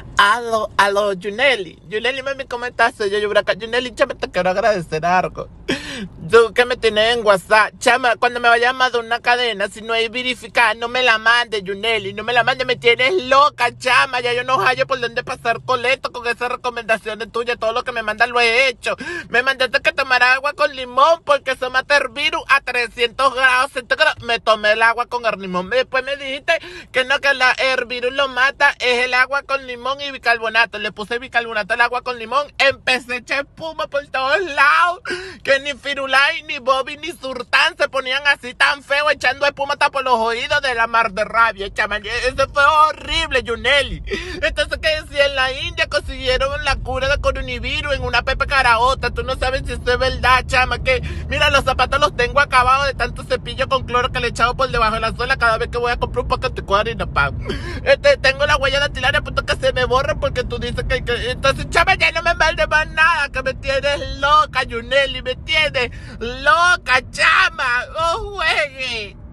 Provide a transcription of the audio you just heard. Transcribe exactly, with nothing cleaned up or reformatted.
Aló, aló, Juneli. Juneli, mami, ¿cómo estás? Soy yo, Yubraca. Juneli, chama, te quiero agradecer algo. Tú que me tienes en WhatsApp. Chama, cuando me vaya a llamar de una cadena, si no hay verificada, no me la mande, Juneli. No me la mande, me tienes loca, chama. Ya yo no hallo por dónde pasar coleto con esas recomendaciones tuyas. Todo lo que me mandan lo he hecho. Me mandaste que tomara agua con limón porque eso mata el virus a trescientos grados centígrados. Me tomé el agua con el limón. Después me dijiste que no, que la, el virus lo mata es el agua con limón y bicarbonato. Le puse bicarbonato al agua con limón. Empecé a echar espuma por todos lados. Que ni Firulai, ni Bobby, ni Surtán se ponían así tan feo echando espuma hasta por los oídos de la mar de rabia, chama. Eso fue horrible, Juneli. Entonces, que si en la India consiguieron la cura de coronavirus en una pepe caraota, tú no sabes si eso es verdad, chama. Que mira, los zapatos los tengo acabados de tanto cepillo con cloro que le he echado por debajo de la suela cada vez que voy a comprar un paquete de harina pan. Este, tengo la huella dactilar a punto que se me borra porque tú dices que, que entonces, chama, ya no me mande más nada, que me tienes loca, Juneli, me tienes loca, chama. Oh, juegue.